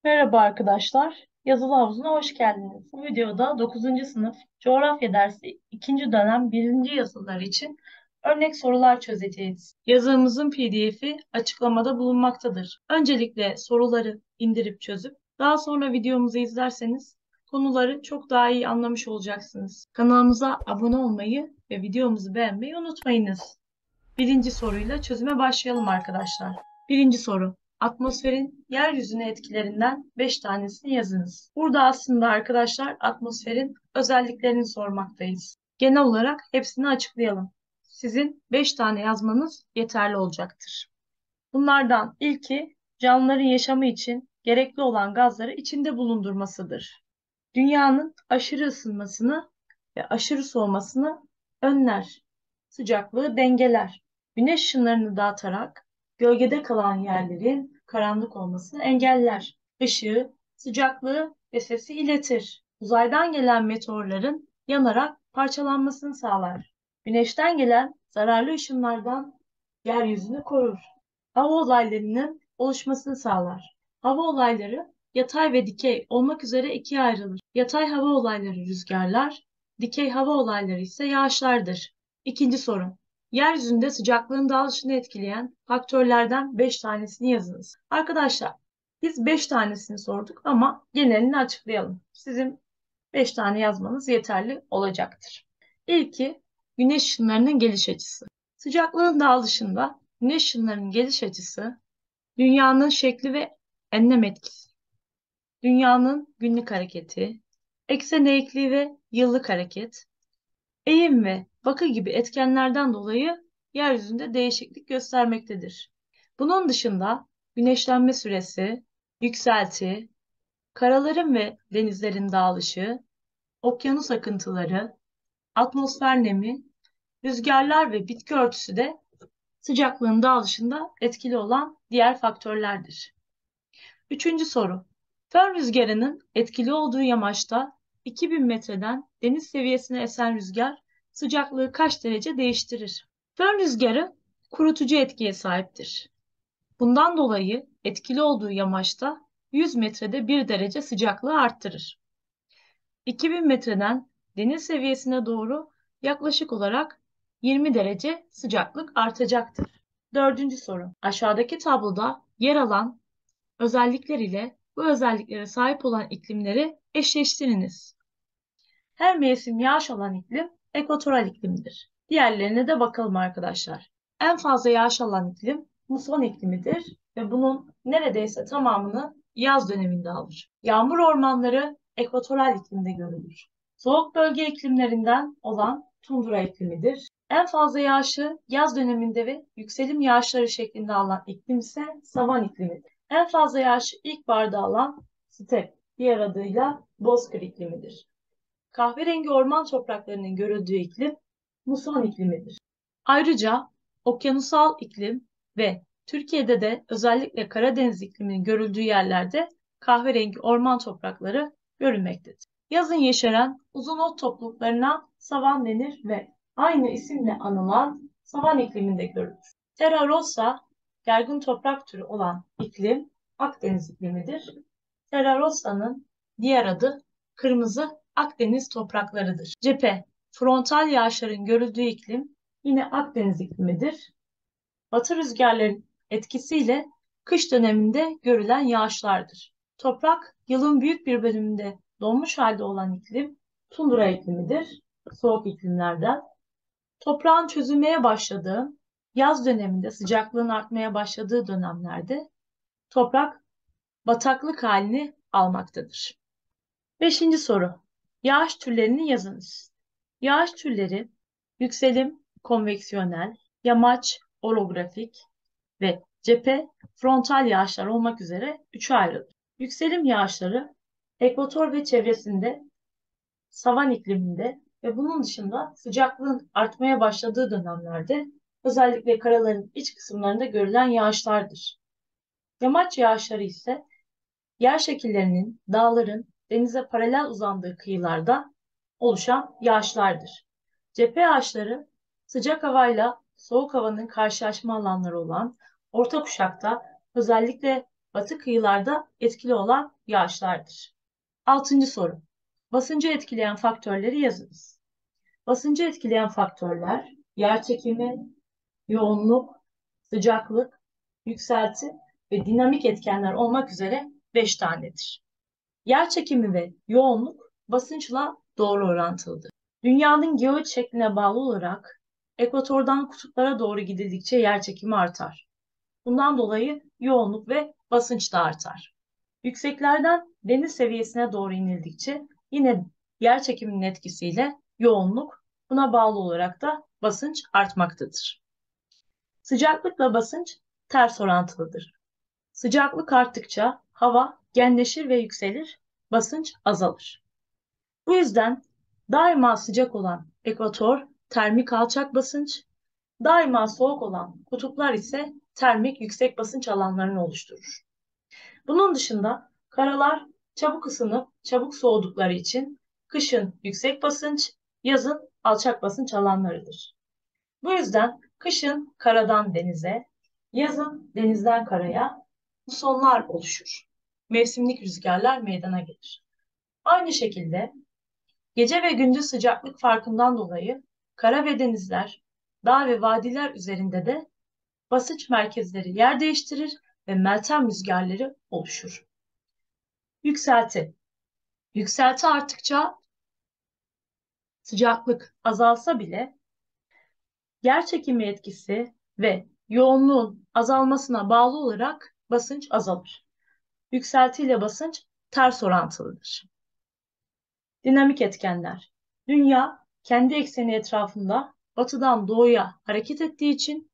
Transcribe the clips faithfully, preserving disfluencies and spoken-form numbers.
Merhaba arkadaşlar. Yazılı havuzuna hoş geldiniz. Bu videoda dokuzuncu sınıf coğrafya dersi ikinci dönem birinci yazılar için örnek sorular çözeceğiz. Yazımızın P D F'i açıklamada bulunmaktadır. Öncelikle soruları indirip çözüp daha sonra videomuzu izlerseniz konuları çok daha iyi anlamış olacaksınız. Kanalımıza abone olmayı ve videomuzu beğenmeyi unutmayınız. Birinci soruyla çözüme başlayalım arkadaşlar. Birinci soru. Atmosferin yeryüzüne etkilerinden beş tanesini yazınız. Burada aslında arkadaşlar atmosferin özelliklerini sormaktayız. Genel olarak hepsini açıklayalım. Sizin beş tane yazmanız yeterli olacaktır. Bunlardan ilki canlıların yaşamı için gerekli olan gazları içinde bulundurmasıdır. Dünyanın aşırı ısınmasını ve aşırı soğumasını önler. Sıcaklığı dengeler. Güneş ışınlarını dağıtarak gölgede kalan yerlerin karanlık olmasını engeller. Işığı, sıcaklığı ve sesi iletir. Uzaydan gelen meteorların yanarak parçalanmasını sağlar. Güneşten gelen zararlı ışınlardan yeryüzünü korur. Hava olaylarının oluşmasını sağlar. Hava olayları yatay ve dikey olmak üzere ikiye ayrılır. Yatay hava olayları rüzgarlar, dikey hava olayları ise yağışlardır. İkinci soru. Yeryüzünde sıcaklığın dağılışını etkileyen faktörlerden beş tanesini yazınız. Arkadaşlar, biz beş tanesini sorduk ama genelini açıklayalım. Sizin beş tane yazmanız yeterli olacaktır. İlki güneş ışınlarının geliş açısı. Sıcaklığın dağılışında güneş ışınlarının geliş açısı dünyanın şekli ve enlem etkisi, dünyanın günlük hareketi, eksen eğikliği ve yıllık hareket, eğim ve bakı gibi etkenlerden dolayı yeryüzünde değişiklik göstermektedir. Bunun dışında güneşlenme süresi, yükselti, karaların ve denizlerin dağılışı, okyanus akıntıları, atmosfer nemi, rüzgarlar ve bitki örtüsü de sıcaklığın dağılışında etkili olan diğer faktörlerdir. Üçüncü soru. Fön rüzgarının etkili olduğu yamaçta iki bin metreden deniz seviyesine esen rüzgar sıcaklığı kaç derece değiştirir? Fön rüzgarı kurutucu etkiye sahiptir. Bundan dolayı etkili olduğu yamaçta yüz metrede bir derece sıcaklığı arttırır. iki bin metreden deniz seviyesine doğru yaklaşık olarak yirmi derece sıcaklık artacaktır. Dördüncü soru. Aşağıdaki tabloda yer alan özellikler ile bu özelliklere sahip olan iklimleri eşleştiriniz. Her mevsim yağış alan iklim ekvatoral iklimdir. Diğerlerine de bakalım arkadaşlar. En fazla yağış alan iklim muson iklimidir ve bunun neredeyse tamamını yaz döneminde alır. Yağmur ormanları ekvatoral iklimde görülür. Soğuk bölge iklimlerinden olan tundra iklimidir. En fazla yağışı yaz döneminde ve yükselim yağışları şeklinde alan iklim ise savan iklimidir. En fazla yağışı ilkbaharda alan step, diğer adıyla bozkır iklimidir. Kahverengi orman topraklarının görüldüğü iklim muson iklimidir. Ayrıca okyanusal iklim ve Türkiye'de de özellikle Karadeniz ikliminin görüldüğü yerlerde kahverengi orman toprakları görülmektedir. Yazın yeşeren uzun ot topluluklarına savan denir ve aynı isimle anılan savan ikliminde görülür. Terra rossa, gergin toprak türü olan iklim Akdeniz iklimidir. Terra rossa'nın diğer adı kırmızı Akdeniz topraklarıdır. Cephe, frontal yağışların görüldüğü iklim yine Akdeniz iklimidir. Batı rüzgarların etkisiyle kış döneminde görülen yağışlardır. Toprak, yılın büyük bir bölümünde donmuş halde olan iklim tundra iklimidir, soğuk iklimlerden. Toprağın çözülmeye başladığı, yaz döneminde sıcaklığın artmaya başladığı dönemlerde toprak bataklık halini almaktadır. Beşinci soru. Yağış türlerini yazınız. Yağış türleri yükselim konveksiyonel, yamaç orografik ve cephe frontal yağışlar olmak üzere üçe ayrılır. Yükselim yağışları ekvator ve çevresinde, savan ikliminde ve bunun dışında sıcaklığın artmaya başladığı dönemlerde özellikle karaların iç kısımlarında görülen yağışlardır. Yamaç yağışları ise yer şekillerinin, dağların denize paralel uzandığı kıyılarda oluşan yağışlardır. Cephe yağışları sıcak havayla soğuk havanın karşılaşma alanları olan orta kuşakta özellikle batı kıyılarda etkili olan yağışlardır. Altıncı soru. Basıncı etkileyen faktörleri yazınız. Basıncı etkileyen faktörler yerçekimi, yoğunluk, sıcaklık, yükselti ve dinamik etkenler olmak üzere beş tanedir. Yerçekimi ve yoğunluk basınçla doğru orantılıdır. Dünyanın geoid şekline bağlı olarak ekvatordan kutuplara doğru gidildikçe yerçekimi artar. Bundan dolayı yoğunluk ve basınç da artar. Yükseklerden deniz seviyesine doğru inildikçe yine yerçekiminin etkisiyle yoğunluk, buna bağlı olarak da basınç artmaktadır. Sıcaklıkla basınç ters orantılıdır. Sıcaklık arttıkça hava genleşir ve yükselir, basınç azalır. Bu yüzden daima sıcak olan ekvator termik alçak basınç, daima soğuk olan kutuplar ise termik yüksek basınç alanlarını oluşturur. Bunun dışında karalar çabuk ısınıp çabuk soğudukları için kışın yüksek basınç, yazın alçak basınç alanlarıdır. Bu yüzden kışın karadan denize, yazın denizden karaya musonlar oluşur. Mevsimlik rüzgarlar meydana gelir. Aynı şekilde gece ve gündüz sıcaklık farkından dolayı kara ve denizler, dağ ve vadiler üzerinde de basınç merkezleri yer değiştirir ve meltem rüzgarları oluşur. Yükselti. Yükselti arttıkça sıcaklık azalsa bile yerçekimi etkisi ve yoğunluğun azalmasına bağlı olarak basınç azalır. Yükseltiyle basınç ters orantılıdır. Dinamik etkenler. Dünya kendi ekseni etrafında batıdan doğuya hareket ettiği için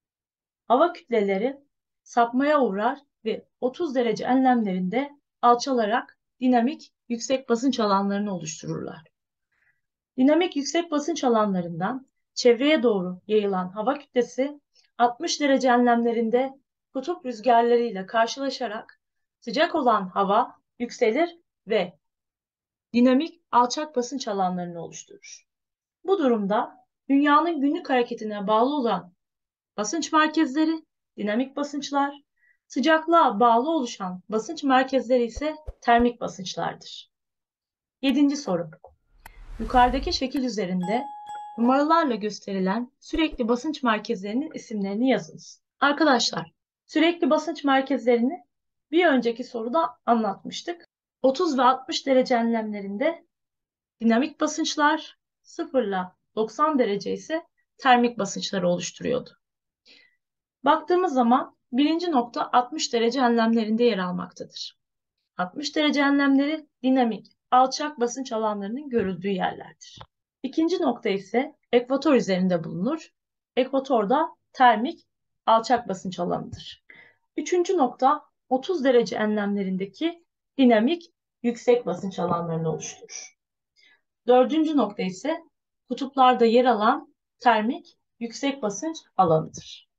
hava kütleleri sapmaya uğrar ve otuz derece enlemlerinde alçalarak dinamik yüksek basınç alanlarını oluştururlar. Dinamik yüksek basınç alanlarından çevreye doğru yayılan hava kütlesi altmış derece enlemlerinde kutup rüzgarlarıyla karşılaşarak sıcak olan hava yükselir ve dinamik alçak basınç alanlarını oluşturur. Bu durumda dünyanın günlük hareketine bağlı olan basınç merkezleri dinamik basınçlar, sıcaklığa bağlı oluşan basınç merkezleri ise termik basınçlardır. Yedinci soru. Yukarıdaki şekil üzerinde numaralarla gösterilen sürekli basınç merkezlerinin isimlerini yazınız. Arkadaşlar, sürekli basınç merkezlerini bir önceki soruda anlatmıştık. otuz ve altmış derece enlemlerinde dinamik basınçlar, sıfır ile doksan derece ise termik basınçları oluşturuyordu. Baktığımız zaman birinci nokta altmış derece enlemlerinde yer almaktadır. altmış derece enlemleri dinamik, alçak basınç alanlarının görüldüğü yerlerdir. İkinci nokta ise ekvator üzerinde bulunur. Ekvatorda termik, alçak basınç alanıdır. Üçüncü nokta otuz derece enlemlerindeki dinamik, yüksek basınç alanlarını oluşturur. Dördüncü nokta ise kutuplarda yer alan termik, yüksek basınç alanıdır.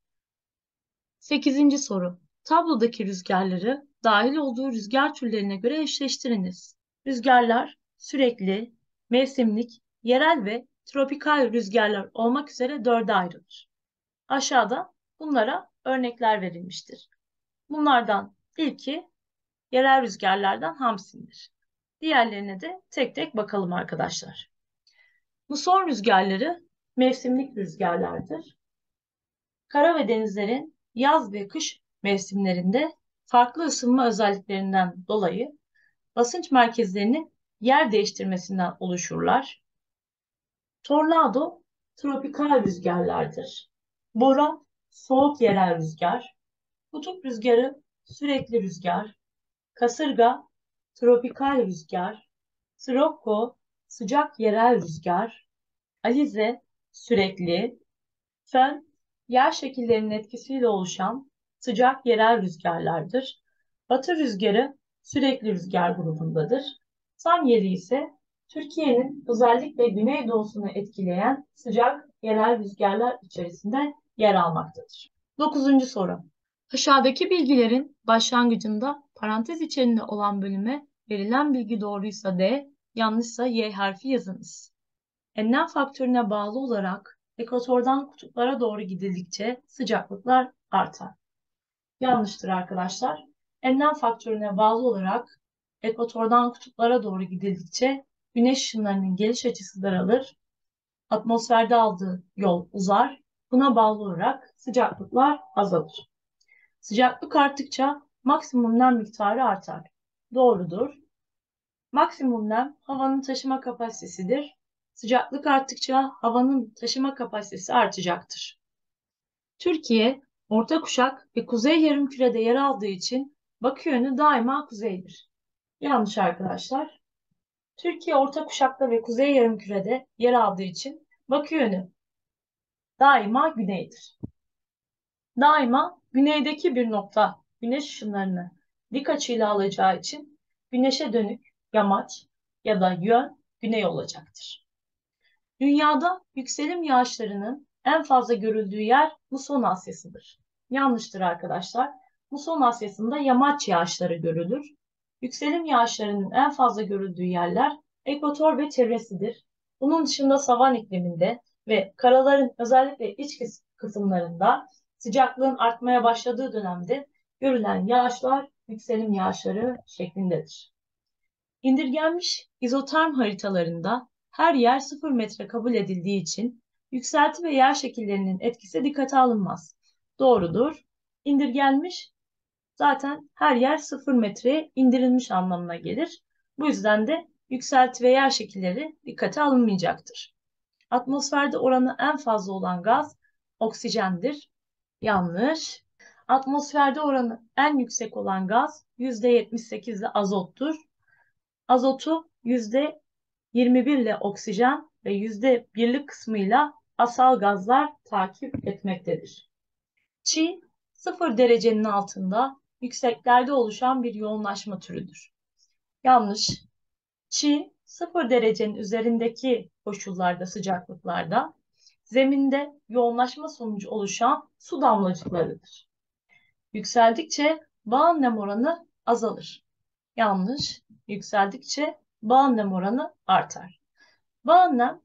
Sekizinci soru. Tablodaki rüzgarları dahil olduğu rüzgar türlerine göre eşleştiriniz. Rüzgarlar sürekli, mevsimlik, yerel ve tropikal rüzgarlar olmak üzere dörde ayrılır. Aşağıda bunlara örnekler verilmiştir. Bunlardan ilki yerel rüzgarlardan hamsindir. Diğerlerine de tek tek bakalım arkadaşlar. Muson rüzgarları mevsimlik rüzgarlardır. Kara ve denizlerin yaz ve kış mevsimlerinde farklı ısınma özelliklerinden dolayı basınç merkezlerinin yer değiştirmesinden oluşurlar. Tornado tropikal rüzgarlardır. Bora soğuk yerel rüzgar. Kutup rüzgarı sürekli rüzgar. Kasırga tropikal rüzgar. Sirocco sıcak yerel rüzgar. Alize sürekli. Fön yer şekillerinin etkisiyle oluşan sıcak yerel rüzgarlardır. Batı rüzgarı sürekli rüzgar grubundadır. Samyeli ise Türkiye'nin özellikle güneydoğusunu etkileyen sıcak yerel rüzgarlar içerisinde yer almaktadır. Dokuzuncu soru. Aşağıdaki bilgilerin başlangıcında parantez içerisinde olan bölüme verilen bilgi doğruysa D, yanlışsa Y harfi yazınız. Enlem faktörüne bağlı olarak ekvatordan kutuplara doğru gidildikçe sıcaklıklar artar. Yanlıştır arkadaşlar. Enlem faktörüne bağlı olarak ekvatordan kutuplara doğru gidildikçe güneş ışınlarının geliş açısı daralır, atmosferde aldığı yol uzar. Buna bağlı olarak sıcaklıklar azalır. Sıcaklık arttıkça maksimum nem miktarı artar. Doğrudur. Maksimum nem havanın taşıma kapasitesidir. Sıcaklık arttıkça havanın taşıma kapasitesi artacaktır. Türkiye, orta kuşak ve kuzey yarımkürede yer aldığı için bakı yönü daima kuzeydir. Yanlış arkadaşlar. Türkiye orta kuşakta ve kuzey yarımkürede yer aldığı için bakı yönü daima güneydir. Daima güneydeki bir nokta güneş ışınlarını dik açıyla alacağı için güneşe dönük yamaç ya da yön güney olacaktır. Dünyada yükselim yağışlarının en fazla görüldüğü yer Muson Asyası'dır. Yanlıştır arkadaşlar. Muson Asyası'nda yamaç yağışları görülür. Yükselim yağışlarının en fazla görüldüğü yerler ekvator ve çevresidir. Bunun dışında savan ikliminde ve karaların özellikle iç kısımlarında sıcaklığın artmaya başladığı dönemde görülen yağışlar yükselim yağışları şeklindedir. İndirgenmiş izoterm haritalarında her yer sıfır metre kabul edildiği için yükselti ve yer şekillerinin etkisi dikkate alınmaz. Doğrudur. İndirgenmiş zaten her yer sıfır metreye indirilmiş anlamına gelir. Bu yüzden de yükselti ve yer şekilleri dikkate alınmayacaktır. Atmosferde oranı en fazla olan gaz oksijendir. Yanlış. Atmosferde oranı en yüksek olan gaz yüzde yetmiş sekiz ile azottur. Azotu yüzde yirmi bir ile oksijen ve yüzde birlik kısmıyla asal gazlar takip etmektedir. Çi, sıfır derecenin altında yükseklerde oluşan bir yoğunlaşma türüdür. Yanlış. Çi, sıfır derecenin üzerindeki koşullarda, sıcaklıklarda zeminde yoğunlaşma sonucu oluşan su damlacıklarıdır. Yükseldikçe bağın nem oranı azalır. Yanlış. Yükseldikçe bağın nem oranı artar. Bağın nem,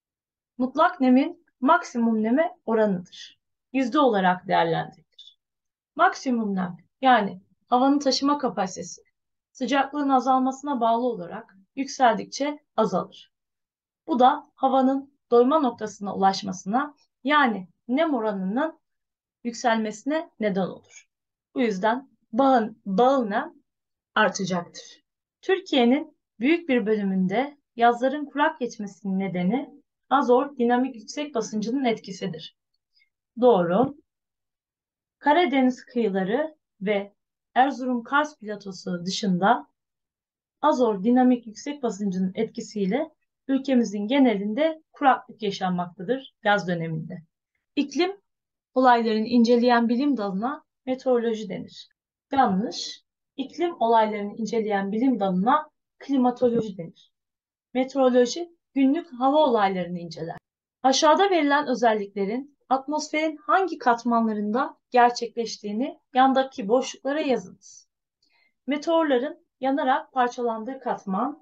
mutlak nemin maksimum neme oranıdır. Yüzde olarak değerlendirilir. Maksimum nem, yani havanın taşıma kapasitesi, sıcaklığın azalmasına bağlı olarak yükseldikçe azalır. Bu da havanın doyma noktasına ulaşmasına, yani nem oranının yükselmesine neden olur. Bu yüzden bağın, bağıl nem artacaktır. Türkiye'nin büyük bir bölümünde yazların kurak geçmesinin nedeni azot dinamik yüksek basıncının etkisidir. Doğru. Karadeniz kıyıları ve Erzurum-Kars platosu dışında azot dinamik yüksek basıncının etkisiyle ülkemizin genelinde kuraklık yaşanmaktadır yaz döneminde. İklim olaylarını inceleyen bilim dalına meteoroloji denir. Yanlış. İklim olaylarını inceleyen bilim dalına klimatoloji denir. Meteoroloji günlük hava olaylarını inceler. Aşağıda verilen özelliklerin atmosferin hangi katmanlarında gerçekleştiğini yandaki boşluklara yazınız. Meteorların yanarak parçalandığı katman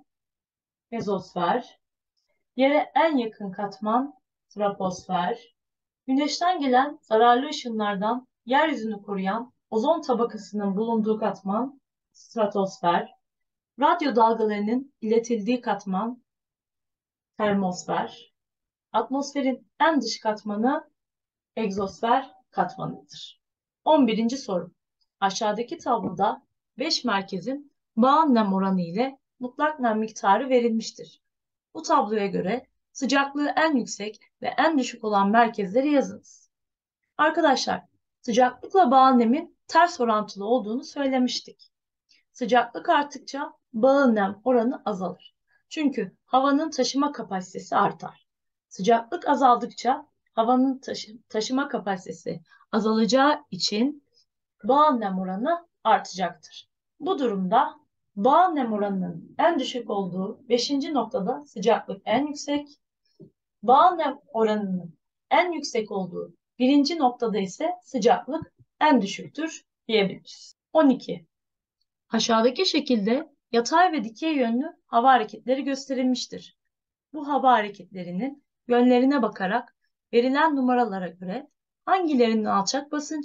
mezosfer, yere en yakın katman troposfer, güneşten gelen zararlı ışınlardan yeryüzünü koruyan ozon tabakasının bulunduğu katman stratosfer, radyo dalgalarının iletildiği katman termosfer, atmosferin en dış katmanı egzosfer katmanıdır. on birinci soru. Aşağıdaki tabloda beş merkezin bağın nem oranı ile mutlak nem miktarı verilmiştir. Bu tabloya göre sıcaklığı en yüksek ve en düşük olan merkezleri yazınız. Arkadaşlar, sıcaklıkla bağın nemin ters orantılı olduğunu söylemiştik. Sıcaklık arttıkça bağın nem oranı azalır. Çünkü havanın taşıma kapasitesi artar. Sıcaklık azaldıkça havanın taşı taşıma kapasitesi azalacağı için bağın nem oranı artacaktır. Bu durumda bağın nem oranının en düşük olduğu beşinci noktada sıcaklık en yüksek, bağın nem oranının en yüksek olduğu birinci noktada ise sıcaklık en düşüktür diyebiliriz. on iki. Aşağıdaki şekilde yatay ve dikey yönlü hava hareketleri gösterilmiştir. Bu hava hareketlerinin yönlerine bakarak verilen numaralara göre hangilerinin alçak basınç,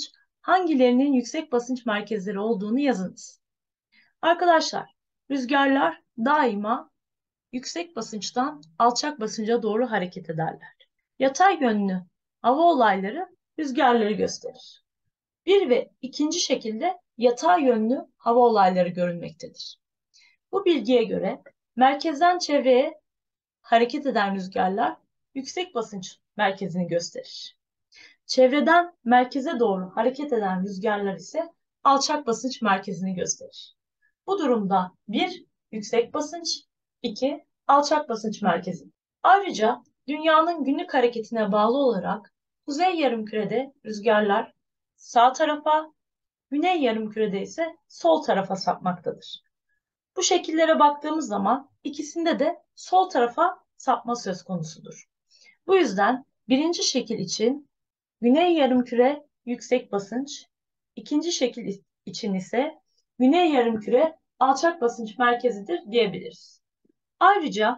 hangilerinin yüksek basınç merkezleri olduğunu yazınız. Arkadaşlar, rüzgarlar daima yüksek basınçtan alçak basınca doğru hareket ederler. Yatay yönlü hava olayları rüzgarları gösterir. Bir ve ikinci şekilde yatay yönlü hava olayları görülmektedir. Bu bilgiye göre merkezden çevreye hareket eden rüzgarlar yüksek basınç merkezini gösterir. Çevreden merkeze doğru hareket eden rüzgarlar ise alçak basınç merkezini gösterir. Bu durumda bir yüksek basınç, iki alçak basınç merkezi. Ayrıca dünyanın günlük hareketine bağlı olarak kuzey yarımkürede rüzgarlar sağ tarafa, güney yarımkürede ise sol tarafa sapmaktadır. Bu şekillere baktığımız zaman ikisinde de sol tarafa sapma söz konusudur. Bu yüzden birinci şekil için güney yarımküre yüksek basınç, ikinci şekil için ise güney yarımküre alçak basınç merkezidir diyebiliriz. Ayrıca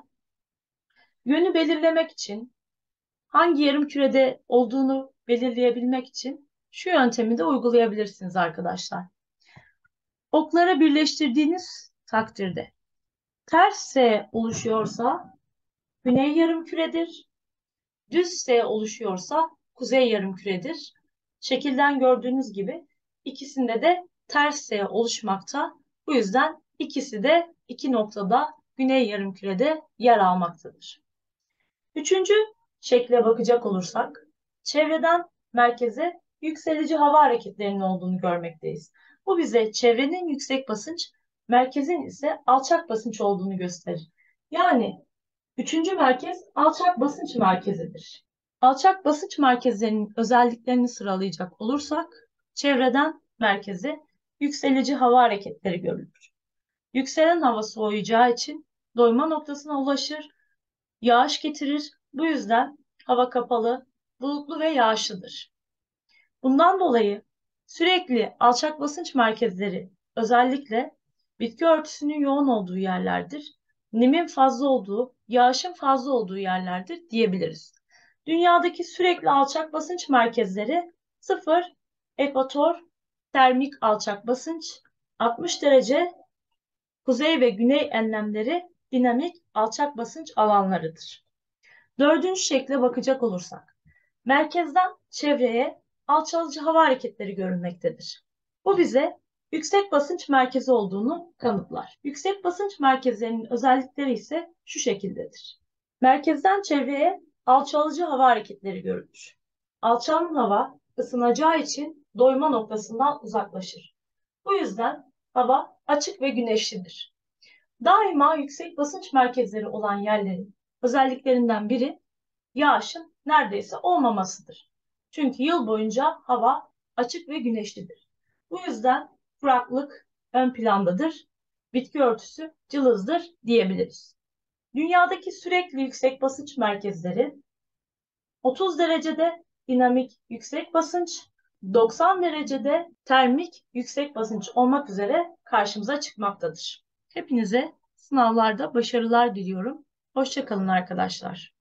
yönü belirlemek için, hangi yarımkürede olduğunu belirleyebilmek için şu yöntemi de uygulayabilirsiniz arkadaşlar. Okları birleştirdiğiniz takdirde ters S oluşuyorsa güney yarımküredir, düz S oluşuyorsa kuzey yarımküredir. Şekilden gördüğünüz gibi ikisinde de ters S oluşmakta. Bu yüzden ikisi de iki noktada güney yarımkürede yer almaktadır. Üçüncü şekle bakacak olursak, çevreden merkeze yükselici hava hareketlerinin olduğunu görmekteyiz. Bu bize çevrenin yüksek basınç, merkezin ise alçak basınç olduğunu gösterir. Yani üçüncü merkez alçak basınç merkezidir. Alçak basınç merkezlerinin özelliklerini sıralayacak olursak, çevreden merkeze yükselici hava hareketleri görülür. Yükselen hava soğuyacağı için doyma noktasına ulaşır, yağış getirir. Bu yüzden hava kapalı, bulutlu ve yağışlıdır. Bundan dolayı sürekli alçak basınç merkezleri özellikle bitki örtüsünün yoğun olduğu yerlerdir. Nemin fazla olduğu, yağışın fazla olduğu yerlerdir diyebiliriz. Dünyadaki sürekli alçak basınç merkezleri sıfır, ekvator, termik alçak basınç, altmış derece, kuzey ve güney enlemleri dinamik alçak basınç alanlarıdır. Dördüncü şekle bakacak olursak, merkezden çevreye alçalıcı hava hareketleri görülmektedir. Bu bize yüksek basınç merkezi olduğunu kanıtlar. Yüksek basınç merkezlerinin özellikleri ise şu şekildedir. Merkezden çevreye alçalıcı hava hareketleri görülür. Alçalan hava ısınacağı için doyma noktasından uzaklaşır. Bu yüzden hava açık ve güneşlidir. Daima yüksek basınç merkezleri olan yerlerin özelliklerinden biri yağışın neredeyse olmamasıdır. Çünkü yıl boyunca hava açık ve güneşlidir. Bu yüzden kuraklık ön plandadır, bitki örtüsü cılızdır diyebiliriz. Dünyadaki sürekli yüksek basınç merkezleri otuz derecede dinamik yüksek basınç, doksan derecede termik yüksek basınç olmak üzere karşımıza çıkmaktadır. Hepinize sınavlarda başarılar diliyorum. Hoşça kalın arkadaşlar.